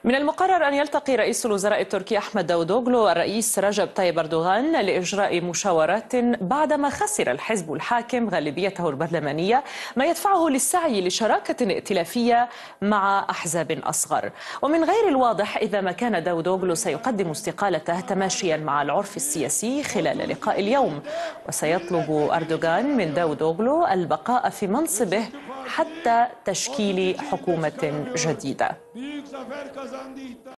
من المقرر أن يلتقي رئيس الوزراء التركي أحمد داوودوغلو الرئيس رجب طيب أردوغان لإجراء مشاورات بعدما خسر الحزب الحاكم غالبيته البرلمانية، ما يدفعه للسعي لشراكة ائتلافية مع أحزاب أصغر. ومن غير الواضح إذا ما كان داوودوغلو سيقدم استقالته تماشيا مع العرف السياسي خلال لقاء اليوم، وسيطلب أردوغان من داوودوغلو البقاء في منصبه حتى تشكيل حكومة جديدة.